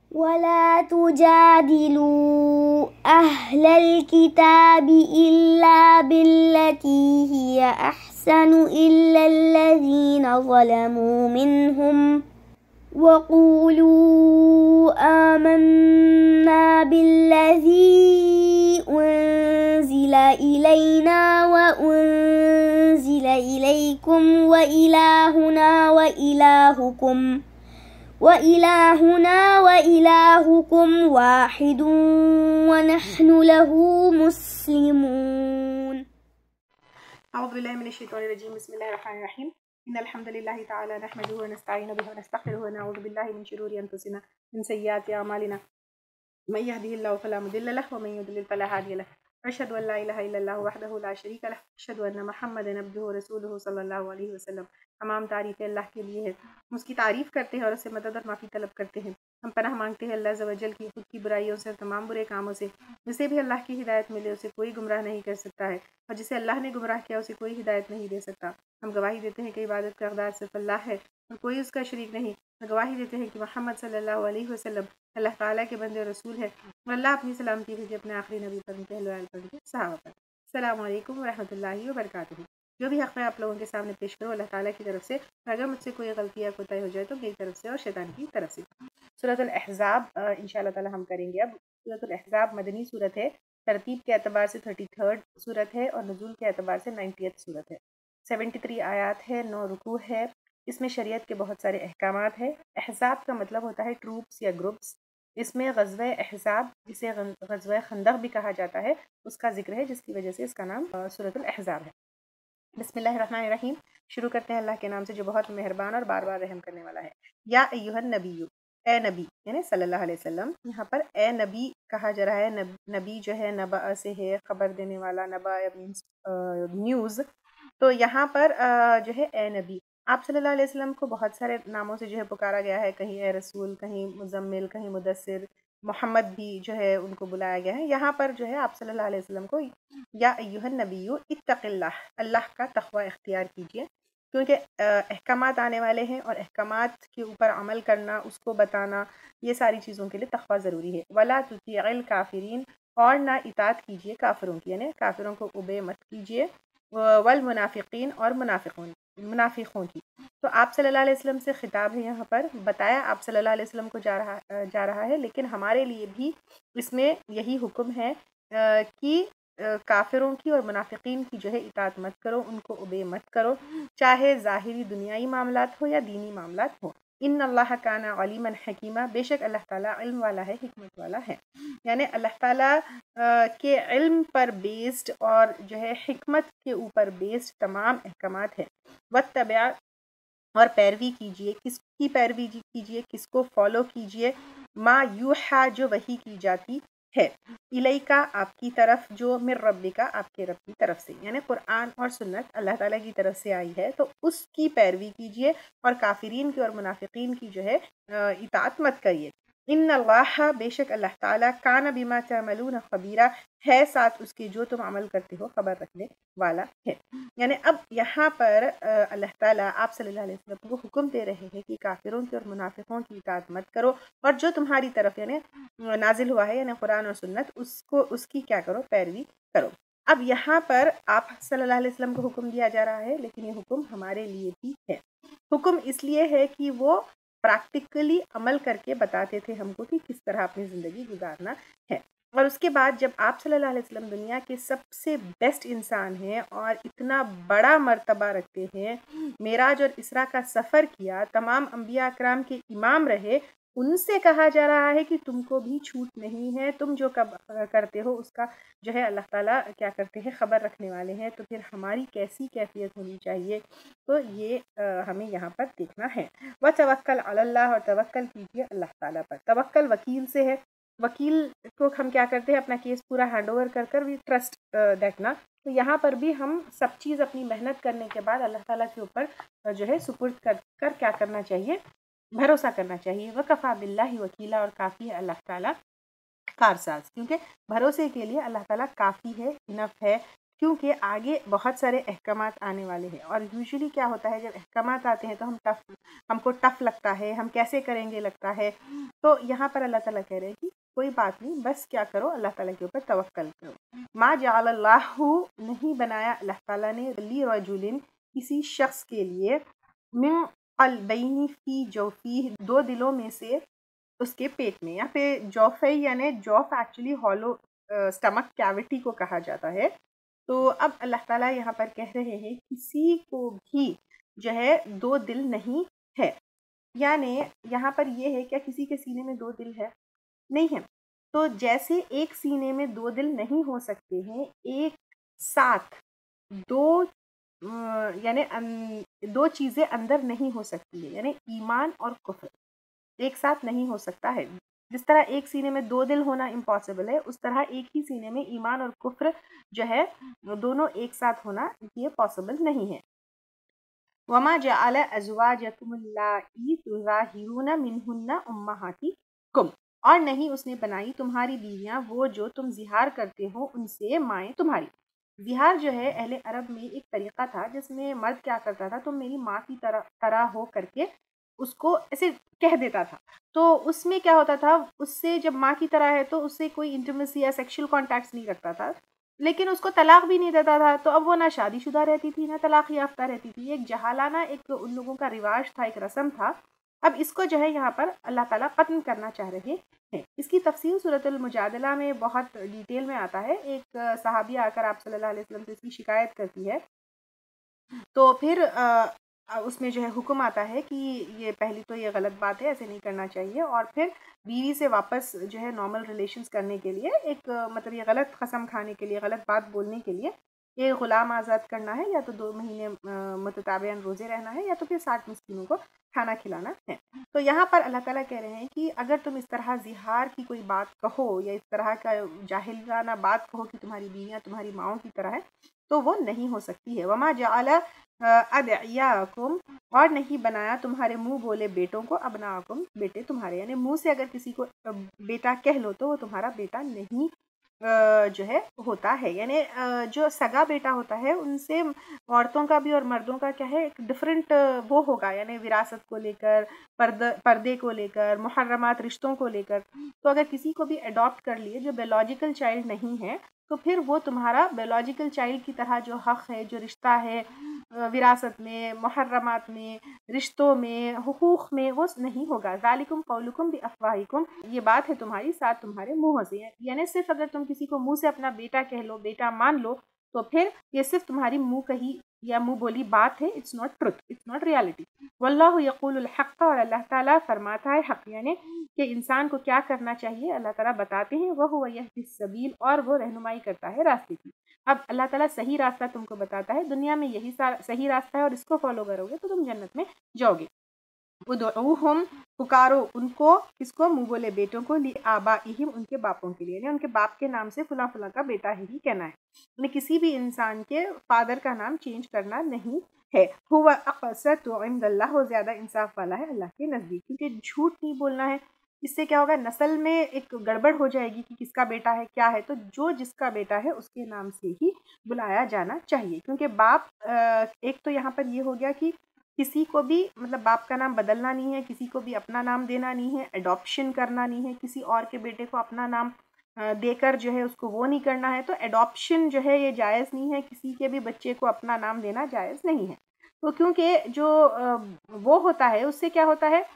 वला तुजादिलू अहलल किताबि इल्ला बिल्लती हिया अहसनु इल्लल्लज़ीना ज़लमू मिनहुम वक़ूलू आमन्ना बिल्लज़ी उन्ज़िला इलैना व उन्ज़िला इलैकुम व इलाहुना व इलाहुकुम वाहिदुन व नहनु लहू मुस्लिमून। अऊज़ु बिल्लाहि मिनश शैतानिर रजीम। बिस्मिल्लाहिर रहमानिर रहीम। इन्नल हम्दुलिल्लाहि तआला नहमदुहु व नस्तईनु बिहि व नस्तगफिरुहु व नऊज़ु बिल्लाहि मिन शुरूरि अनफुसिना मिन सय्यिआति अमालिना मन यहदिहिल्लाहु फला मुदिल्ल लहु व मन युद्लिल फला हादिय लहु। अशहदु अल्ला इलाहा इल्लल्लाहु वहदहु ला शरीका लहु अशहदु अन्ना मुहम्मदन अब्दुहु व रसूलुहु सल्लल्लाहु अलैहि वसल्लम। तमाम तारीफ़ें अल्लाह के लिए है, उसकी तारीफ़ करते हैं और उससे मदद और माफ़ी तलब करते हैं। हम पनाह मांगते हैं अल्लाह अज़्ज़ व जल की खुद की बुराइयों से, तमाम बुरे कामों से। जिसे भी अल्लाह की हिदायत मिले उसे कोई गुमराह नहीं कर सकता है, और जिसे अल्लाह ने गुमराह किया उसे कोई हिदायत नहीं दे सकता। हम गवाही देते हैं कि इबादत का हक़दार सिर्फ अल्लाह है और कोई उसका शरीक नहीं। गवाही देते हैं कि मोहम्मद सल्लल्लाहु अलैहि वसल्लम अल्लाह ताला के बंदे और रसूल है। और अल्लाह अपनी सलामती भेजे अपने आखिरी नबी पर, उनके अहल व अहल पर, सहाबा पर। अस्सलामु अलैकुम व रहमतुल्लाहि व बरकातुहू। जो भी हक़ मैं आप लोगों के सामने पेश करूँ अल्लाह ताला की तरफ से, अगर मुझसे कोई गलती या कोताही हो जाए तो मेरी तरफ से और शैतान की तरफ से। सूरतुल अहज़ाब इंशाअल्लाह ताला हम करेंगे। अब सूरतुल अहज़ाब मदनी सूरत है, तरतीब के एतबार से 33rd सूरत है और नुज़ूल के एतबार से 90th सूरत है। 73 आयात है, 9 रुकू है। इसमें शरीयत के बहुत सारे अहकामात है। अहज़ाब का मतलब होता है ट्रूप्स या ग्रुप्स। इसमें ग़ज़वे अहज़ाब, जिसे ग़ज़वे खंदक भी कहा जाता है, उसका जिक्र है, जिसकी वजह से इसका नाम सूरतुल अहज़ाब है। बिस्मिल्लाहिर्रहमानिर्रहीम। शुरू करते हैं अल्लाह के नाम से जो बहुत मेहरबान और बार बार रहम करने वाला है। या अय्युहन नबिय्यु, ए नबी यानी सल्लल्लाहु अलैहि वसल्लम। यहाँ पर ए नबी कहा जा रहा है। नबी जो है नबा से है, खबर देने वाला। नबा मीन्स न्यूज़। तो यहाँ पर जो है ए नबी, आप सल्लल्लाहु अलैहि वसल्लम को बहुत सारे नामों से जो है पुकारा गया है। कहीं ए रसूल, कहीं मुज़म्मिल, कहीं मुदस्सिर, मोहम्मद भी जो है उनको बुलाया गया है। यहाँ पर जो है आप सल्लल्लाहु अलैहि वसल्लम को या अय्युहन नबिय्यु इत्तक़िल्लाह, अल्लाह का तक़वा इख्तियार कीजिए, क्योंकि अहकामात आने वाले हैं और अहकामात के ऊपर अमल करना, उसको बताना, ये सारी चीज़ों के लिए तक़वा ज़रूरी है। वला तुतीअल काफ़िरीन, और ना इताअत कीजिए काफिरों की, यानी काफिरों को उबे मत कीजिए। वल मुनाफिकीन, और मुनाफिकों की। तो आप सल्लल्लाहु अलैहि वसल्लम से खिताब है। यहाँ पर बताया आप सल्लल्लाहु अलैहि वसल्लम को जा रहा है, लेकिन हमारे लिए भी इसमें यही हुक्म है कि काफिरों की और मुनाफिकीन की जो है इताअत मत करो, उनको उबे मत करो, चाहे ज़ाहिरी दुनियाई मामलात हो या दीनी मामलात हो। इन्नल्लाह काना अलीमन हकीमा, बेशक अल्लाह ताला इल्म वाला है, हिकमत वाला है। यानी अल्लाह ताला के इल्म पर बेस्ड और जो है हिकमत के ऊपर बेस्ड तमाम अहकामात है। वत्तबा, और पैरवी कीजिए। किसकी पैरवी कीजिए, किसको फॉलो कीजिए। मा यूहा, जो वही की जाती है। इलैका, आपकी तरफ, जो मिर रब्बिका, आपके रब की तरफ से, यानी कुरान और सुन्नत अल्लाह ताला की तरफ से आई है, तो उसकी पैरवी कीजिए और काफिरीन की और मुनाफिकीन की जो है इताअत मत करिए। इन्नल्लाह, बेशक अल्लाह ताला, काना बिमा तअमलून खबीरा, है साथ उसके जो तुम अमल करते हो खबर रखने वाला है। यानी अब यहाँ पर अल्लाह ताला आप सल्लल्लाहु अलैहि वसल्लम को हुक्म दे रहे हैं कि काफिरों की और मुनाफिकों की इताअत मत करो, और जो तुम्हारी तरफ यानी नाजिल हुआ है, यानी कुरान और सुन्नत, उसकी क्या करो, पैरवी करो। अब यहाँ पर आप सल्लल्लाहु अलैहि वसल्लम को हुक्म दिया जा रहा है, लेकिन ये हुक्म हमारे लिए भी है। हुक्म इसलिए है कि वो प्रैक्टिकली अमल करके बताते थे हमको कि किस तरह अपनी ज़िंदगी गुजारना है। और उसके बाद जब आप सल्लल्लाहु अलैहि वसल्लम दुनिया के सबसे बेस्ट इंसान हैं और इतना बड़ा मर्तबा रखते हैं, मेराज और इसरा का सफ़र किया, तमाम अंबिया अकराम के इमाम रहे, उनसे कहा जा रहा है कि तुमको भी छूट नहीं है, तुम जो करते हो उसका जो है अल्लाह ताला क्या करते हैं, ख़बर रखने वाले हैं। तो फिर हमारी कैसी कैफियत होनी चाहिए, तो ये हमें यहाँ पर देखना है। व तवक्कल अलल्लाह, और तवक्कल कीजिए अल्लाह ताला पर। तवक्कल वकील से है। वकील को हम क्या करते हैं, अपना केस पूरा हैंड ओवर कर वी ट्रस्ट दैट ना। तो यहाँ पर भी हम सब चीज़ अपनी मेहनत करने के बाद अल्लाह ताला के ऊपर जो है सुपुर्द कर क्या करना चाहिए, भरोसा करना चाहिए। वकफ़ा बिल्लाहि वकीला, और काफ़ी है अल्लाह ताला कारसाज, क्योंकि भरोसे के लिए अल्लाह ताला काफ़ी है, इनफ है क्योंकि आगे बहुत सारे अहकामात आने वाले हैं। और यूजुअली क्या होता है, जब अहकामात आते हैं तो हमको टफ लगता है, हम कैसे करेंगे लगता है। तो यहाँ पर अल्लाह ताला कह रहे हैं कि कोई बात नहीं, बस क्या करो, अल्लाह ताला के ऊपर तवक्कल करो। मा जअलल्लाहु, नहीं बनाया अल्लाह ताला ने, ली रजुलिन, किसी शख्स के लिए, मिन क़ल्बैनि फ़ी जौफ़िही, दो दिलों में से उसके पेट में। यहाँ पे जौफ़ै यानी जौफ़ एक्चुअली हॉलो स्टमक कैविटी को कहा जाता है। तो अब अल्लाह ताला यहाँ पर कह रहे हैं किसी को भी जो है दो दिल नहीं है। यानी यहाँ पर ये है, क्या किसी के सीने में दो दिल है? नहीं है। तो जैसे एक सीने में दो दिल नहीं हो सकते हैं, एक साथ दो यानी दो चीज़ें अंदर नहीं हो सकती है, यानी ईमान और कुफ्र एक साथ नहीं हो सकता है। जिस तरह एक सीने में दो दिल होना इम्पॉसिबल है, उस तरह एक ही सीने में ईमान और कुफ्र जो है दोनों एक साथ होना ये पॉसिबल नहीं है। वमा जअल अज़वाजकुम अल्लाती तुज़ाहिरून मिनहुन्ना उम्महातिकुम, और नहीं उसने बनाई तुम्हारी बीवियां वो जो तुम जिहार करते हो उनसे माएँ तुम्हारी। जिहार जो है अहले अरब में एक तरीक़ा था जिसमें मर्द क्या करता था, तुम मेरी माँ की तरह हो करके उसको ऐसे कह देता था। तो उसमें क्या होता था, उससे जब माँ की तरह है तो उससे कोई इंटीमेसी या सेक्सुअल कॉन्टैक्ट्स नहीं रखता था, लेकिन उसको तलाक भी नहीं देता था। तो अब वो ना शादीशुदा रहती थी ना तलाक याफ्ता रहती थी। एक जहालाना एक उन लोगों का रिवाज था, एक रस्म था। अब इसको जो है यहाँ पर अल्लाह ताला ख़त्म करना चाह रहे हैं। इसकी तफसील सूरतुल मुजादला में बहुत डिटेल में आता है। एक सहाबिया आकर आप सल्लल्लाहु अलैहि वसल्लम से इसकी शिकायत करती है, तो फिर उसमें जो है हुक्म आता है कि ये पहली तो ये गलत बात है, ऐसे नहीं करना चाहिए। और फिर बीवी से वापस जो है नॉर्मल रिलेशंस करने के लिए एक मतलब ये गलत कसम खाने के लिए, गलत बात बोलने के लिए ये ग़ुलाम आज़ाद करना है, या तो 2 महीने मुतताबियन रोज़े रहना है, या तो फिर 60 मिस्कीनों को खाना खिलाना है। तो यहाँ पर अल्लाह ताला कह रहे हैं कि अगर तुम इस तरह ज़िहार की कोई बात कहो या इस तरह का जाहिलाना बात कहो कि तुम्हारी बीवियाँ तुम्हारी माँओं की तरह है, तो वो नहीं हो सकती है। वमा जअल अदइयाकुम, और नहीं बनाया तुम्हारे मुंह बोले बेटों को, अबनाकुम, बेटे तुम्हारे। यानी मुंह से अगर किसी को बेटा कह लो तो वो तुम्हारा बेटा नहीं जो है होता है। यानी जो सगा बेटा होता है उनसे औरतों का भी और मर्दों का क्या है, एक डिफरेंट वो होगा, यानी विरासत को लेकर, पर्दे को लेकर, मुहर्रमात रिश्तों को लेकर। तो अगर किसी को भी अडॉप्ट कर लिए जो बायोलॉजिकल चाइल्ड नहीं है, तो फिर वो तुम्हारा बायोलॉजिकल चाइल्ड की तरह जो हक़ है, जो रिश्ता है विरासत में, मुहर्रमात में, रिश्तों में, हुकूक में, वो नहीं होगा। ज़ालिकुम कौलुकुम बिअफ़वाहिकुम, ये बात है तुम्हारी साथ तुम्हारे मुँह से। यानी सिर्फ अगर तुम किसी को मुँह से अपना बेटा कह लो, बेटा मान लो, तो फिर ये सिर्फ तुम्हारी मुँह कही या मुँह बोली बात है। It's not truth, it's not reality. वल्लाहु यक़ूलुल हक़्क़, और अल्लाह ताला फरमाता है हक़, यानी कि इंसान को क्या करना चाहिए अल्लाह ताला बताते हैं। वह हुवा यहदिस सबील, और वो रहनुमाई करता है रास्ते की। अब अल्लाह ताला सही रास्ता तुमको बताता है, दुनिया में यही सही रास्ता है, और इसको फॉलो करोगे तो तुम जन्नत में जाओगे। उदऊहुम, पुकारो उनको, किसको? मुँह बोले बेटों को, ली आबाइहिम, उनके बापों के लिए, यानी उनके बाप के नाम से फुला फुला का बेटा ही कहना है। यानी किसी भी इंसान के फादर का नाम चेंज करना नहीं है। हुवा अक़सतु इंदल्लाह, वो ज़्यादा इंसाफ वाला है अल्लाह के नज़दीक, क्योंकि झूठ नहीं बोलना है। इससे क्या होगा, नस्ल में एक गड़बड़ हो जाएगी कि किसका बेटा है क्या है। तो जो जिसका बेटा है उसके नाम से ही बुलाया जाना चाहिए, क्योंकि बाप एक तो यहाँ पर ये हो गया कि किसी को भी मतलब बाप का नाम बदलना नहीं है, किसी को भी अपना नाम देना नहीं है, एडॉप्शन करना नहीं है, किसी और के बेटे को अपना नाम देकर जो है उसको वो नहीं करना है। तो एडॉप्शन जो है ये जायज़ नहीं है, किसी के भी बच्चे को अपना नाम देना जायज़ नहीं है। तो क्योंकि जो वो होता है उससे क्या होता है,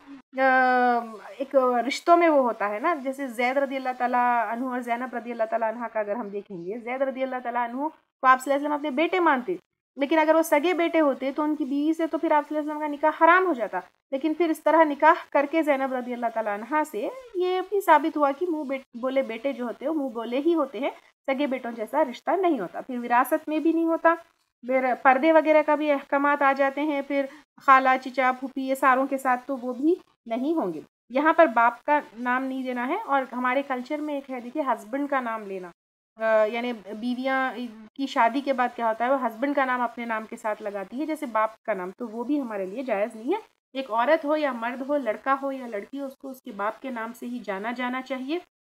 एक रिश्तों में वो होता है ना, जैसे ज़ैद रदी अल्लाह ताला अन्हु और ज़ैनब रदी अल्लाह ताला अन्हा का अगर हम देखेंगे, ज़ैद रदी अल्लाह ताला अन्हु को आप सल्लल्लाहु अलैहि वसल्लम अपने बेटे मानते, लेकिन अगर वो सगे बेटे होते तो उनकी बीवी से तो फिर आप सल्लल्लाहु अलैहि वसल्लम का निकाह हराम हो जाता। लेकिन फिर इस तरह निकाह करके ज़ैनब रदी अल्लाह ताला अन्हा से ये भी साबित हुआ कि बोले बेटे जो होते हैं मुँह बोले ही होते हैं, सगे बेटों जैसा रिश्ता नहीं होता। फिर विरासत में भी नहीं होता, फिर पर्दे वगैरह का भी अहकामात आ जाते हैं, फिर खाला चिचा फूफी ये सारों के साथ तो वो भी नहीं होंगे। यहाँ पर बाप का नाम नहीं देना है। और हमारे कल्चर में एक है, देखिए, हस्बैंड का नाम लेना, यानी बीवियाँ की शादी के बाद क्या होता है, वो हस्बैंड का नाम अपने नाम के साथ लगाती है जैसे बाप का नाम, तो वो भी हमारे लिए जायज़ नहीं है। एक औरत हो या मर्द हो, लड़का हो या लड़की हो, उसको उसके बाप के नाम से ही जाना चाहिए।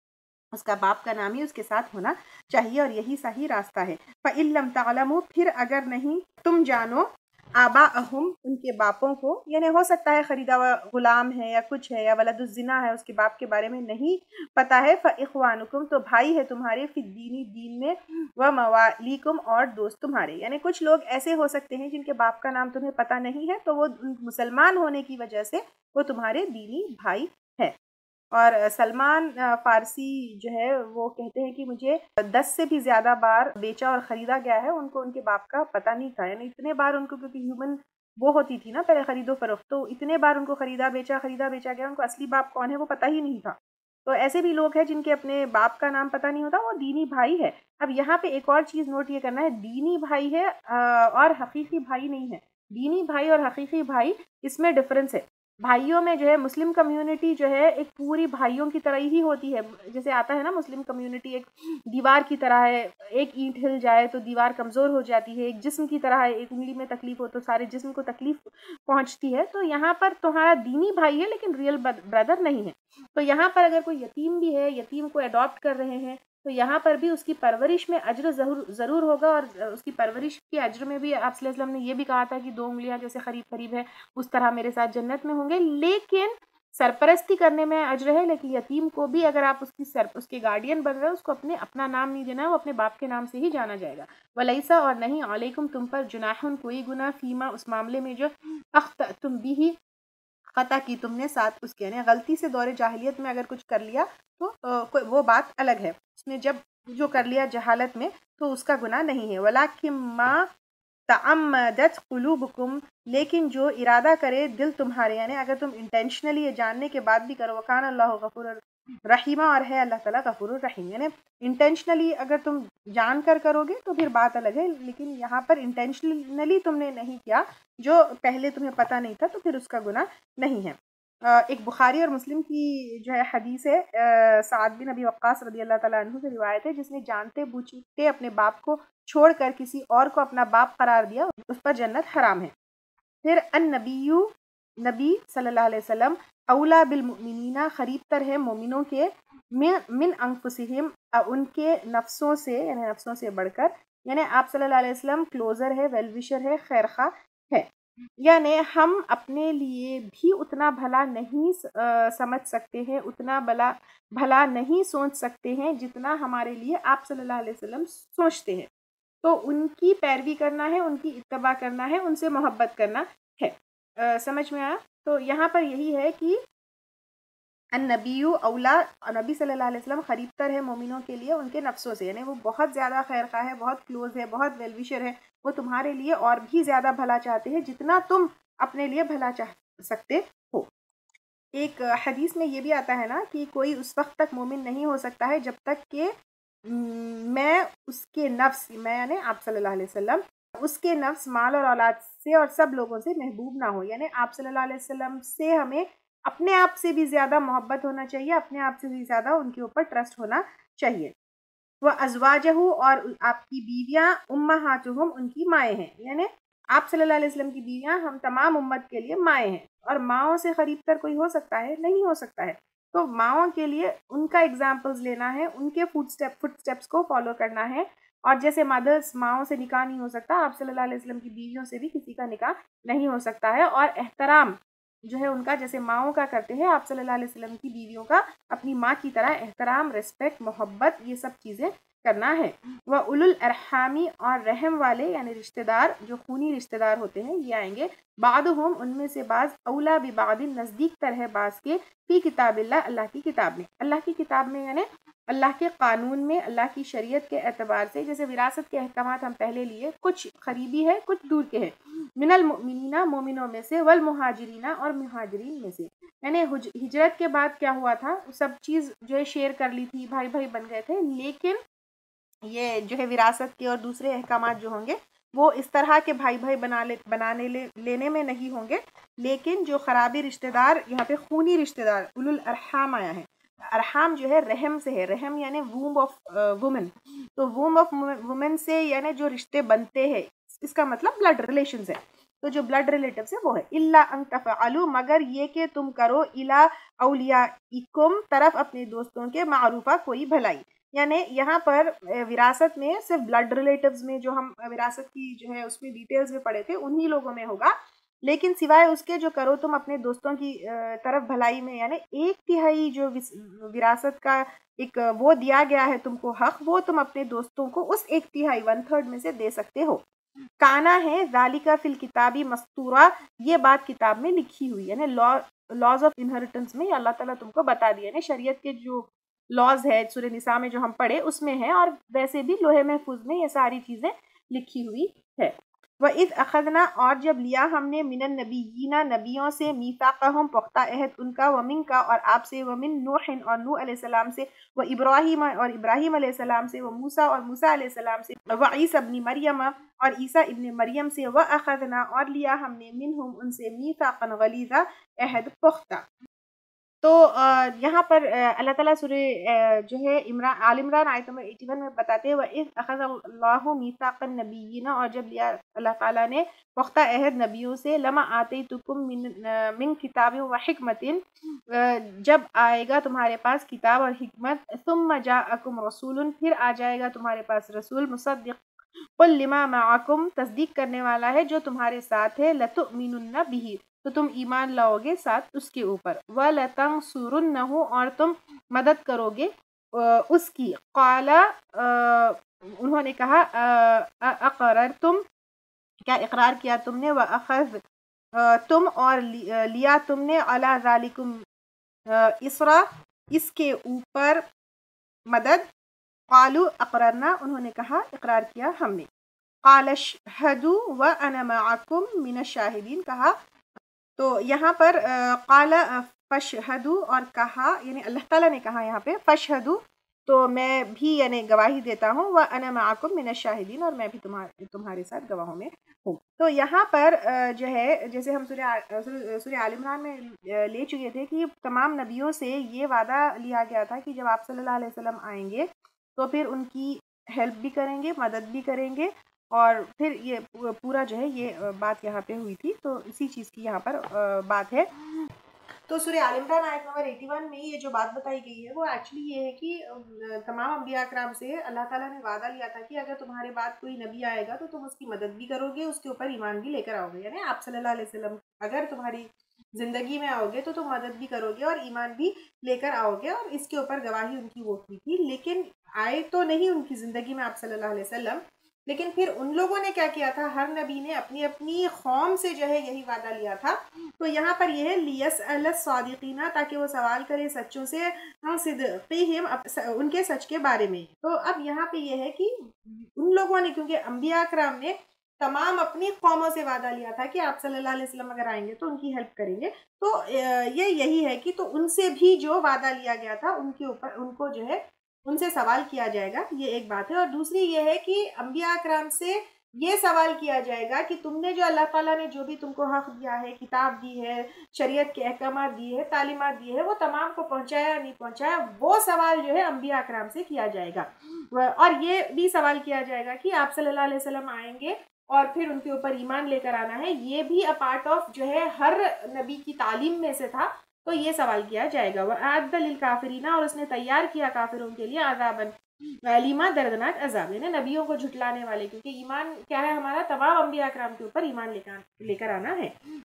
उसका बाप का नाम ही उसके साथ होना चाहिए और यही सही रास्ता है। फ़इल्लम तअलमू, फिर अगर नहीं तुम जानो, आबाअहुम, उनके बापों को, यानी हो सकता है ख़रीदा हुआ ग़ुलाम है या कुछ है या वलदुज़्ज़िना है, उसके बाप के बारे में नहीं पता है। फ़इख़्वानुकुम, तो भाई है तुम्हारे, फ़िद्दीनी, दीन में, व मवालीकुम, और दोस्त तुम्हारे। यानी कुछ लोग ऐसे हो सकते हैं जिनके बाप का नाम तुम्हें पता नहीं है, तो वो मुसलमान होने की वजह से वो तुम्हारे दीनी भाई है। और सलमान फ़ारसी जो है वो कहते हैं कि मुझे 10 से भी ज़्यादा बार बेचा और ख़रीदा गया है, उनको उनके बाप का पता नहीं था। यानी इतने बार उनको, क्योंकि ह्यूमन वो होती थी ना पहले ख़रीदो फ़रोख्त, तो इतने बार उनको ख़रीदा बेचा गया, उनको असली बाप कौन है वो पता ही नहीं था। तो ऐसे भी लोग हैं जिनके अपने बाप का नाम पता नहीं होता, वो दीनी भाई है। अब यहाँ पे एक और चीज़ नोट ये करना है, दीनी भाई है और हकीकी भाई नहीं है। दीनी भाई और हकीकी भाई, इसमें डिफरेंस है। भाइयों में जो है मुस्लिम कम्युनिटी जो है एक पूरी भाइयों की तरह ही होती है। जैसे आता है ना, मुस्लिम कम्युनिटी एक दीवार की तरह है, एक ईंट हिल जाए तो दीवार कमज़ोर हो जाती है, एक जिस्म की तरह है, एक उंगली में तकलीफ़ हो तो सारे जिस्म को तकलीफ़ पहुंचती है। तो यहाँ पर तुम्हारा दीनी भाई है लेकिन रियल ब्रदर नहीं है। तो यहाँ पर अगर कोई यतीम भी है, यतीम को अडॉप्ट कर रहे हैं, तो यहाँ पर भी उसकी परवरिश में अज्र ज़रूर होगा। और उसकी परवरिश के अज्र में भी आप सल्लल्लाहु अलैहि वसल्लम ने ये भी कहा था कि 2 उंगलियां जैसे करीब करीब है, उस तरह मेरे साथ जन्नत में होंगे। लेकिन सरपरस्ती करने में अज्र है, लेकिन यतीम को भी अगर आप उसके गार्डियन बन रहे हो, उसको अपना नाम नहीं देना है, वो अपने बाप के नाम से ही जाना जाएगा। वलैसा, और नहीं, अलैकुम, तुम पर, जुनाहुन, कोई गुनाह, फीमा, उस मामले में जो अख्तअतुम बिही, खता की तुमने साथ उसके, यानी गलती से दौरे जाहिलियत में अगर कुछ कर लिया तो वो बात अलग है। उसने जब जो कर लिया जहालत में तो उसका गुनाह नहीं है। वलाकिन मा तअम्मदत कुलूबुकुम, लेकिन जो इरादा करे दिल तुम्हारे, यानी अगर तुम इंटेंशनली ये जानने के बाद भी करो, वकान अल्लाहु गफूर रहीमा, और है अल्लाह ताला गफूर रहीम। यानी इंटेंशनली अगर तुम जान कर करोगे तो फिर बात अलग है, लेकिन यहाँ पर इंटेंशनली तुमने नहीं किया, जो पहले तुम्हें पता नहीं था, तो फिर उसका गुनाह नहीं है। एक बुखारी और मुस्लिम की जो है हदीस है, साद बिन अबी वक्कास रदी अल्लाह ताला अन्हु से रिवायत है, जिसने जानते बूझते अपने बाप को छोड़कर किसी और को अपना बाप करार दिया, उस पर जन्नत हराम है। फिर नबी सल्लल्लाहु अलैहि वसल्लम औला बिल मुमिनीना, खरीबतर है मोमिनों के, मिन अंफुसिहिम, उनके नफ्सों से, यानी नफ्सों से बढ़कर। यानी आप सल्लल्लाहु अलैहि वसल्लम क्लोजर है, वेलविशर है, खैरखा है। यानी हम अपने लिए भी उतना भला नहीं समझ सकते हैं, उतना भला नहीं सोच सकते हैं जितना हमारे लिए आप सल्लल्लाहु अलैहि वसल्लम सोचते हैं। तो उनकी पैरवी करना है, उनकी इत्तबा करना है, उनसे मोहब्बत करना है। समझ में आया? तो यहाँ पर यही है कि अन्नबियु औला, नबी सल्लल्लाहु अलैहि वसल्लम खरीबतर है मोमिनों के लिए उनके नफ्सों से, यानी वो बहुत ज़्यादा खैरखा है, बहुत क्लोज है, बहुत वेलविशर है। वो तुम्हारे लिए और भी ज़्यादा भला चाहते हैं जितना तुम अपने लिए भला चाह सकते हो। एक हदीस में ये भी आता है ना कि कोई उस वक्त तक मोमिन नहीं हो सकता है जब तक कि मैं उसके नफ्स, मैं यानी आप सल्लल्लाहु अलैहि वसल्लम, उसके नफ्स, माल और औलाद से और सब लोगों से महबूब ना हो। यानी आप सल्लल्लाहु अलैहि वसल्लम से हमें अपने आप से भी ज़्यादा मोहब्बत होना चाहिए, अपने आप से भी ज़्यादा उनके ऊपर ट्रस्ट होना चाहिए। वह अज़वाजहु, और आपकी बीवियाँ, उम्महातुहुम, उनकी माएँ हैं। यानी आप सल्लल्लाहु अलैहि वसल्लम की बीवियाँ हम तमाम उम्मत के लिए माएँ हैं, और माओं से खरीद कर कोई हो सकता है? नहीं हो सकता है। तो माओं के लिए उनका एग्जाम्पल्स लेना है, उनके फुटस्टेप्स को फॉलो करना है। और जैसे मदर्स, माओं से निकाह नहीं हो सकता, आप सल्लल्लाहु अलैहि वसल्लम की बीवियों से भी किसी का निकाह नहीं हो सकता है। और एहतराम जो है उनका, जैसे माओं का करते हैं, आप सल्लल्लाहु अलैहि वसल्लम की बीवियों का अपनी माँ की तरह एहतराम, रिस्पेक्ट, मोहब्बत, ये सब चीज़ें करना है। वह उलुल अरहामी, और रहम वाले यानी रिश्तेदार, जो खूनी रिश्तेदार होते हैं, ये आएंगे। बादुहुम, उनमें से बाज़, औला बिबादिन, नज़दीक तर है बाज़ के, फी किताबिल्लाह, अल्लाह की किताब में। अल्लाह की किताब में यानी अल्लाह के कानून में, अल्लाह की शरीयत के एतबार से। जैसे विरासत के अहकामात हम पहले लिए, कुछ करीबी है, कुछ दूर के हैं। मिनल मुमिनीना, मोमिनों में से, वल मुहाजिरीना, और मुहाजिरीन में से। यानी हिजरत के बाद क्या हुआ था, सब चीज़ जो है शेयर कर ली थी, भाई भाई बन गए थे। लेकिन ये जो है विरासत के और दूसरे अहकामात जो होंगे वो इस तरह के भाई भाई लेने में नहीं होंगे। लेकिन जो खराबी रिश्तेदार, यहाँ पे खूनी रिश्तेदार, उलुल अरहाम आया है। अरहाम जो है रहम से है, रहम यानी वूम ऑफ वुमेन। तो वूम ऑफ वुमेन से यानी जो रिश्ते बनते हैं, इसका मतलब ब्लड रिलेशन है। तो जो ब्लड रिलेटिव्स है वो है। इल्ला अन तफ़अलू, मगर ये कि तुम करो, इला औलियाइकुम, तरफ अपने दोस्तों के, मारूफा, कोई भलाई। यानी यहाँ पर विरासत में सिर्फ ब्लड रिलेटिव्स में, जो हम विरासत की जो है उसमें डिटेल्स में पढ़े थे, उन्हीं लोगों में होगा, लेकिन सिवाय उसके जो करो तुम अपने दोस्तों की तरफ भलाई में, यानी 1/3 जो विरासत का एक वो दिया गया है तुमको हक, वो तुम अपने दोस्तों को उस 1/3 1/3 में से दे सकते हो। काना है ज़ालिका फिल किताबी मस्तूरा, ये बात किताब में लिखी हुई है, यानी लॉज ऑफ इनहेरिटेंस में अल्लाह ताला तुमको बता दिया, यानी शरीयत के जो लॉज है सूरह निसा में जो हम पढ़े उसमें है, और वैसे भी लोहे महफूज में ये सारी चीज़ें लिखी हुई है। वइज़ अखज़ना, और जब लिया हमने, मिनन नबीयीना, नबियों से, मीसाक़हुम, पुख्ता अहद उनका, वमिन का, और आपसे, वमिन नूहिन, और नूह अलैहिस्सलाम से, व इब्राहीम, और इब्राहीम अलैहिस्सलाम से, व मूसा, और मूसा अलैहिस्सलाम से, व ईसा इब्न मरियम, और ईसा इब्न मरियम से, व अखज़ना, और लिया हमने, मिनहुम उनसे, मीसाक़न गलीज़ा, अहद पुख्ता। तो यहाँ पर अल्लाह ताला सूरह जो है आल इमरान आयत नंबर 81 में बताते हैं, वइज़ अख़ज़ल्लाहु मीसाक़न नबिय्यीना, और जब लिया अल्लाह ताला ने पुख्ता अहद नबियों से, लमा आतैतुकुम मिन किताबिन व हिकमतिन, जब आएगा तुम्हारे पास किताब और हिकमत, सुम्मा जाअकुम रसूलुन, फिर आ जाएगा तुम्हारे पास रसूल, मुसद्दिक़ कुल लिमा माअकुम, तस्दीक करने वाला है जो तुम्हारे साथ है, लतुमिनुन्ना बिही, तो तुम ईमान लाओगे साथ उसके ऊपर, व लतंसुरुन्नहु, और तुम मदद करोगे उसकी। क़ाला, उन्होंने कहा, अक़ररतुम, क्या इकरार किया तुमने, व अख़ज़ तुम, और लिया तुमने, अला ज़ालिकुम इसरा, इसके ऊपर मदद, क़ालू अक़ररना, उन्होंने कहा इकरार किया हमने। क़ाल अशहदु व अना मअकुम मिनश शाहिदीन, कहा, तो यहाँ पर क़ाला फ़शहदु, और कहा, यानी अल्लाह ताला ने कहा यहाँ पे फ़शहदु, तो मैं भी यानी गवाही देता हूँ, व अना मअकुम मिनश शाहिदीन, और मैं भी तुम्हारे साथ गवाहों में हूँ। तो यहाँ पर जो है, जैसे हम सूरह आल इमरान में ले चुके थे कि तमाम नबियों से ये वादा लिया गया था कि जब आप सल्लल्लाहु अलैहि वसल्लम आएंगे तो फिर उनकी हेल्प भी करेंगे, मदद भी करेंगे, और फिर ये पूरा जो है ये बात यहाँ पे हुई थी, तो इसी चीज़ की यहाँ पर बात है। तो सूरह आल इमरान आयत नंबर 81 में ये जो बात बताई गई है वो एक्चुअली ये है कि तमाम अंबिया कराम से अल्लाह ताला ने वादा लिया था कि अगर तुम्हारे बाद कोई नबी आएगा तो तुम उसकी मदद भी करोगे, उसके ऊपर ईमान भी लेकर आओगे, यानी आप सल्लल्लाहु अलैहि वसल्लम अगर तुम्हारी ज़िंदगी में आओगे तो तुम मदद भी करोगे और ईमान भी लेकर आओगे, और इसके ऊपर गवाही उनकी वो की थी। लेकिन आए तो नहीं उनकी ज़िंदगी में आप सल्लल्लाहु अलैहि वसल्लम, लेकिन फिर उन लोगों ने क्या किया था, हर नबी ने अपनी अपनी कौम से जो है यही वादा लिया था। तो यहाँ पर यह है लियसअल सादिकीना, ताकि वो सवाल करे सच्चों से, सिद्क़िहिम, उनके सच के बारे में। तो अब यहाँ पे यह है कि उन लोगों ने, क्योंकि अंबिया कराम ने तमाम अपनी कौमों से वादा लिया था कि आप सल्लल्लाहु अलैहि वसल्लम अगर आएंगे तो उनकी हेल्प करेंगे, तो ये यही है कि तो उनसे भी जो वादा लिया गया था उनके ऊपर उनको जो है उनसे सवाल किया जाएगा, ये एक बात है। और दूसरी ये है कि अंबिया कराम से ये सवाल किया जाएगा कि तुमने जो अल्लाह ताला ने जो भी तुमको हक दिया है, किताब दी है, शरीयत के अहकामात दिए है, तालीमात दी है, वो तमाम को पहुंचाया नहीं पहुंचाया, वो सवाल जो है अंबिया कराम से किया जाएगा। और ये भी सवाल किया जाएगा कि आप सल्लल्लाहु अलैहि वसल्लम आएंगे और फिर उनके ऊपर ईमान लेकर आना है, ये भी अ पार्ट ऑफ जो है हर नबी की तालीम में से था, तो ये सवाल किया जाएगा। वह आद्दल लिल काफिरीना, और उसने तैयार किया काफिरों के लिए अज़ाबन अलीमा, दर्दनाक अजाब, यानी नबियों को झुटलाने वाले, क्योंकि ईमान क्या है हमारा, तमाम अंबिया कराम के ऊपर ईमान लेकर आना है।